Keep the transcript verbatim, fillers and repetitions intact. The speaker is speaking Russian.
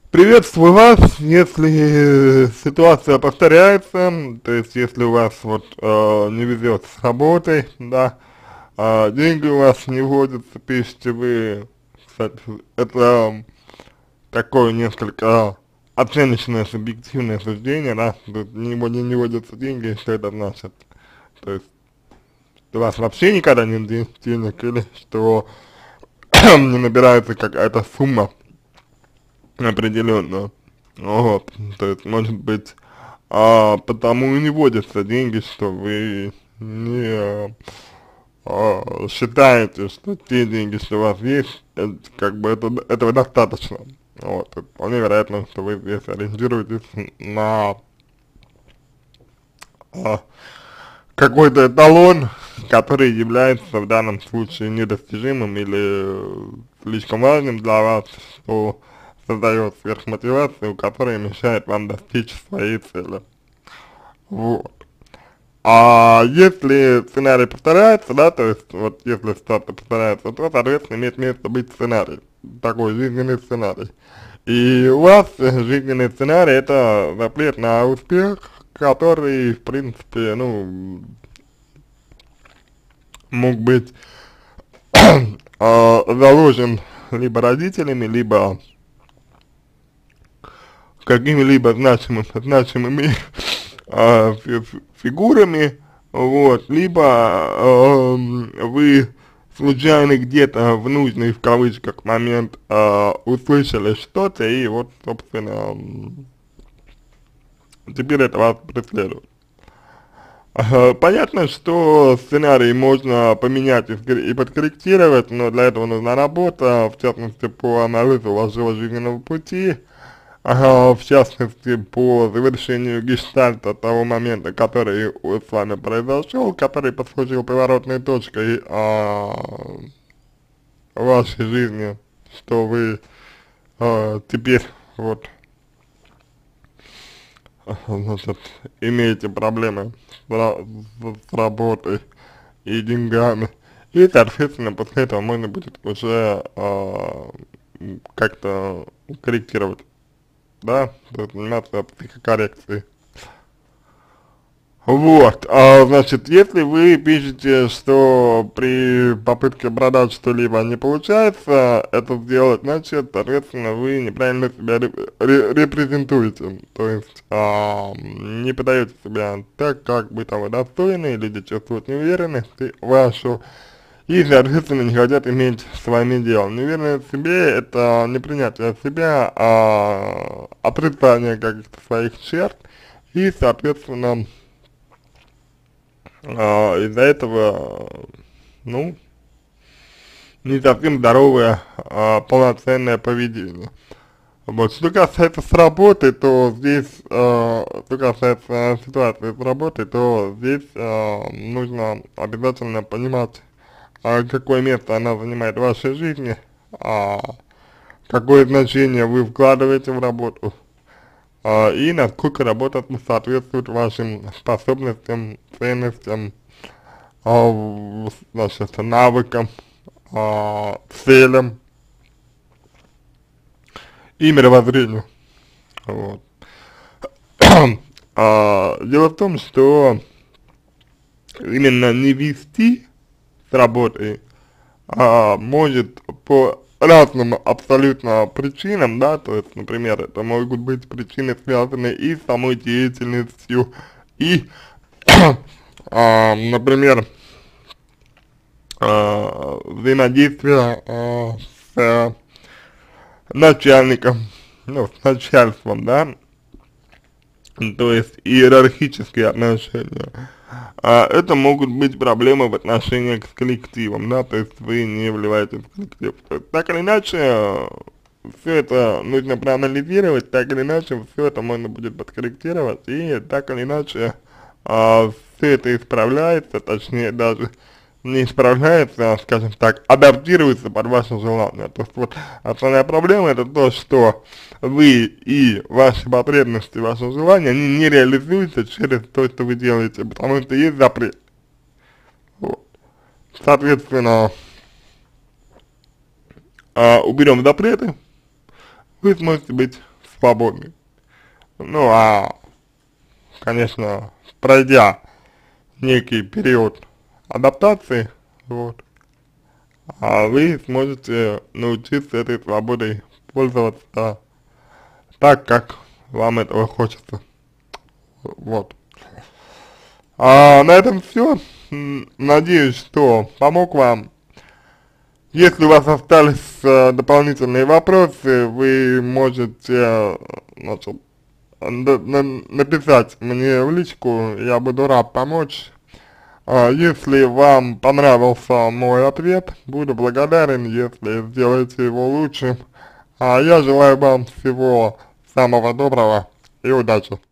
Приветствую вас. Если ситуация повторяется, то есть если у вас вот э, не везет с работой, да, а деньги у вас не водятся, пишите вы, кстати, это такое несколько оценочное, субъективное суждение, да, тут не, вод- не водятся деньги, что это значит? То есть у вас вообще никогда нет де- денег, или что не набирается какая-то сумма определенную. Вот, то есть, может быть, а, потому и не вводятся деньги, что вы не а, считаете, что те деньги, что у вас есть, это, как бы это, этого достаточно. Вот, и вполне вероятно, что вы здесь ориентируетесь на а, какой-то эталон, который является в данном случае недостижимым или э, слишком важным для вас, что создает сверхмотивацию, которая мешает вам достичь своей цели. Вот. А если сценарий повторяется, да, то есть вот если ситуация повторяется, то, соответственно, имеет место быть сценарий, такой жизненный сценарий. И у вас жизненный сценарий — это запрет на успех, который, в принципе, ну, мог быть а, заложен либо родителями, либо какими-либо значимыми, значимыми а, фи фигурами, вот, либо а, вы случайно где-то в нужный, в кавычках, момент а, услышали что-то, и вот, собственно, теперь это вас преследует. Ага, понятно, что сценарий можно поменять и, скор- и подкорректировать, но для этого нужна работа, в частности, по анализу вашего жизненного пути, ага, в частности, по завершению гештальта того момента, который у- с вами произошел, который послужил поворотной точкой а, в вашей жизни, что вы а, теперь вот, значит, имеете проблемы с, ра- с- с работой и деньгами. И, соответственно, после этого можно будет уже а, м, как-то корректировать, да, то есть заниматься психокоррекцией. Вот, а, значит, если вы пишете, что при попытке продать что-либо не получается это сделать, значит, соответственно, вы неправильно себя реп- ре- репрезентуете, то есть а, не подаете себя так, как бы того достойны, люди чувствуют неуверенность в вашу, и, соответственно, не хотят иметь с вами дело. Неуверенность в себе — это не принятие себя, а отрицание каких-то своих черт, и, соответственно, а, из-за этого, ну, не совсем здоровое, а, полноценное поведение. Вот, что касается с работы, то здесь, а, что касается ситуации с работой, то здесь а, нужно обязательно понимать, а, какое место она занимает в вашей жизни, а, какое значение вы вкладываете в работу, а, и насколько работа соответствует вашим способностям, ценностям, а, в- значит, навыкам, а, целям и мировоззрению. Вот. А, дело в том, что именно не вести с работой а, может по разным абсолютно причинам, да, то есть, например, это могут быть причины, связанные и с самой деятельностью, и, а, например, а, взаимодействие а, с начальником, ну, с начальством, да, то есть иерархические отношения. А это могут быть проблемы в отношениях с коллективом, да, то есть вы не вливаетесь в коллектив. То есть, так или иначе, все это нужно проанализировать, так или иначе, все это можно будет подкорректировать, и так или иначе, а, все это исправляется, точнее даже не исправляется, а, скажем так, адаптируется под ваше желание. То есть вот основная проблема — это то, что вы и ваши потребности, ваши желания, они не реализуются через то, что вы делаете, потому что есть запрет. Вот. Соответственно, а, уберем запреты, вы сможете быть свободный. Ну, а, конечно, пройдя некий период адаптации, вот, а вы сможете научиться этой свободой пользоваться так, как вам этого хочется. Вот. А на этом все. Надеюсь, что помог вам. Если у вас остались э, дополнительные вопросы, вы можете, э, значит, на- на- написать мне в личку, я буду рад помочь. А если вам понравился мой ответ, буду благодарен, если сделаете его лучшим. А я желаю вам всего самого доброго и удачи.